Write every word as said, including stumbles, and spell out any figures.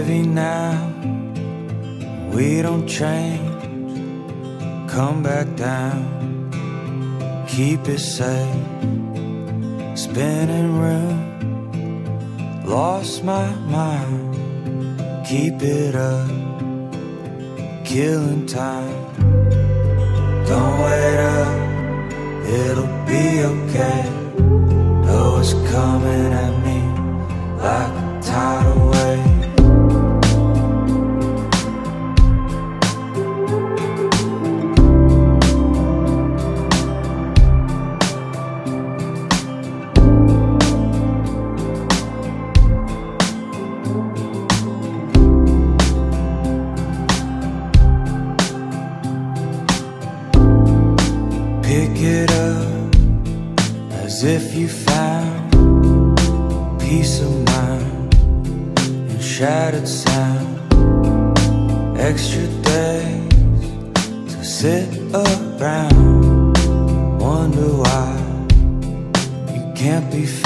heavy now, we don't change. Come back down, keep it safe. Spinning room, lost my mind. Keep it up, killing time. Don't wait up, it'll be okay. Know it's coming at me like a tidal wave. Pick it up as if you found peace of mind in shattered sound. Extra days to sit around, wonder why you can't be found.